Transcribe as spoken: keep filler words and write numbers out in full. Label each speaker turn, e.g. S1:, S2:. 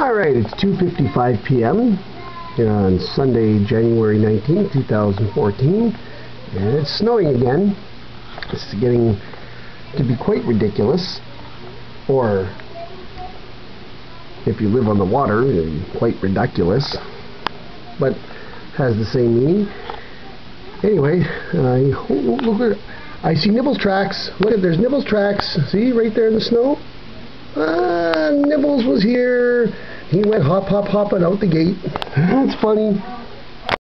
S1: Alright, it's two fifty-five p m on Sunday, January nineteenth, two thousand fourteen, and it's snowing again. It's getting to be quite ridiculous, or if you live on the water, quite ridiculous, but has the same meaning. Anyway, uh, look at, I see Nibbles tracks. Look at, there's Nibbles tracks. See, right there in the snow? Ah, Nibbles was here. He went hop, hop, hopping out the gate. That's funny.